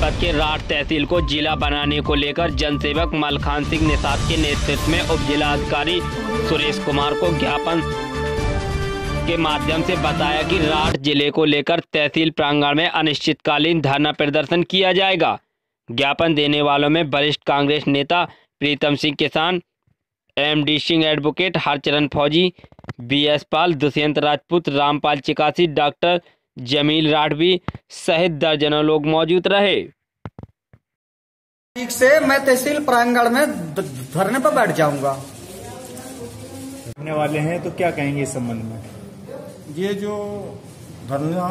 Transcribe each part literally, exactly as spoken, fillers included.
गुजरात के राठ तहसील को जिला बनाने को लेकर जनसेवक मलखान सिंह निषाद के नेतृत्व में उप जिला अधिकारी सुरेश कुमार को ज्ञापन के माध्यम से बताया कि राठ जिले को लेकर तहसील प्रांगण में अनिश्चितकालीन धरना प्रदर्शन किया जाएगा। ज्ञापन देने वालों में वरिष्ठ कांग्रेस नेता प्रीतम सिंह किसान, M D Singh advocate, Harcharan फौजी, B S Pal, Dushyant Rajput, Rampal Chikasi, doctor Jameel Rathvi सहित दर्जनों लोग मौजूद रहे। ठीक से मैं तहसील प्रांगण में धरने पर बैठ जाऊंगा। बैठने वाले हैं तो क्या कहेंगे इस संबंध में? ये जो धरना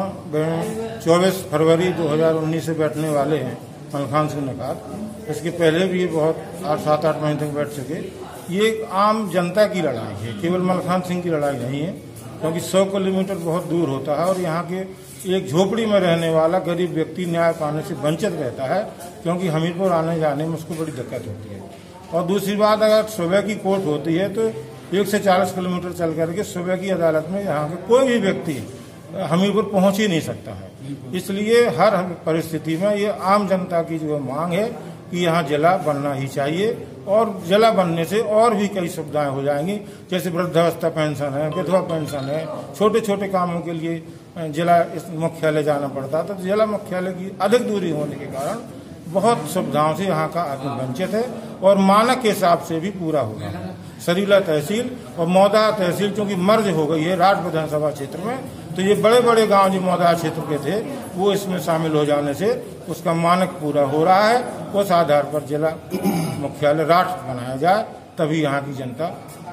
चौबीस फरवरी दो हज़ार उन्नीस से बैठने वाले हैं मलखान सिंह निषाद, इसके पहले भी बहुत आठ सात आठ महीने तक बैठ सके। ये एक आम जनता की लड़ाई है, केवल मलखान सिंह की लड़ाई नहीं है, क्योंकि सौ किलोमीटर बहुत दूर होता है और यहाँ के एक झोपड़ी में रहने वाला गरीब व्यक्ति न्याय पाने से वंचित रहता है, क्योंकि हमीरपुर आने जाने में उसको बड़ी दिक्कत होती है। और दूसरी बात, अगर सुबह की कोर्ट होती है तो एक से चालीस किलोमीटर चल करके सुबह की अदालत में यहाँ के कोई भी व्यक्ति हमीरपुर पहुंच ही नहीं सकता है। इसलिए हर परिस्थिति में ये आम जनता की जो मांग है कि यहाँ जिला बनना ही चाहिए, और जिला बनने से और भी कई सुविधाएं हो जाएंगी, जैसे वृद्धावस्था पेंशन है, विधवा पेंशन है। छोटे छोटे कामों के लिए जिला मुख्यालय जाना पड़ता था, तो जिला मुख्यालय की अधिक दूरी होने के कारण बहुत सुविधाओं से यहाँ का आदमी वंचित है और मानक के हिसाब से भी पूरा होगा। सरीला तहसील और मौदा तहसील चूंकि मर्ज हो गई है राठ विधानसभा क्षेत्र में, तो ये बड़े बड़े गांव जो मौदा क्षेत्र के थे वो इसमें शामिल हो जाने से उसका मानक पूरा हो रहा है। उस आधार पर जिला मुख्यालय राठ बनाया जाए, तभी यहाँ की जनता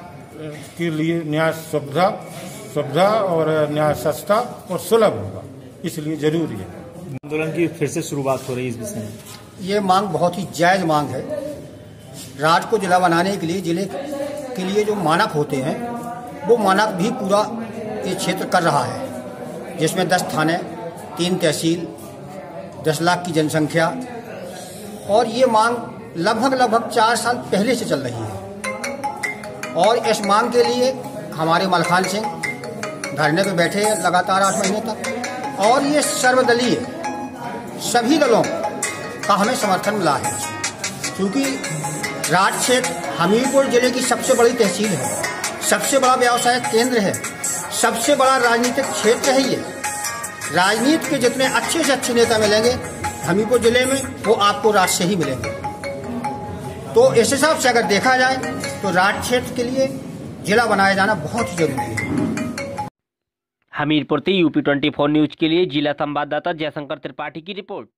के लिए न्याय सुविधा सुविधा और न्याय सस्ता और सुलभ होगा, इसलिए जरूरी है। आंदोलन की फिर से शुरुआत हो रही है इस विषय में। ये मांग बहुत ही जायज मांग है। राठ को जिला बनाने के लिए जिले के लिए जो मानक होते हैं वो मानक भी पूरा ये क्षेत्र कर रहा है, जिसमें दस थाने, तीन तहसील, दस लाख की जनसंख्या, और ये मांग लगभग लगभग चार साल पहले से चल रही है। और इस मांग के लिए हमारे मलखान सिंह धरने पे बैठे हैं लगातार आठ महीने तक, और ये सर्वदलीय सभी दलों का हमें समर्थन मिला है, क्योंकि राठ क्षेत्र हमीरपुर जिले की सबसे बड़ी तहसील है, सबसे बड़ा व्यवसायिक केंद्र है, सबसे बड़ा राजनीतिक क्षेत्र है। ये राजनीति के जितने अच्छे से अच्छे नेता मिलेंगे हमीरपुर जिले में, वो आपको राठ से ही मिलेंगे। तो इस हिसाब से अगर देखा जाए तो राठ क्षेत्र के लिए जिला बनाया जाना बहुत ही जरूरी है। हमीरपुर से यूपी चौबीस न्यूज के लिए जिला संवाददाता जयशंकर त्रिपाठी की रिपोर्ट।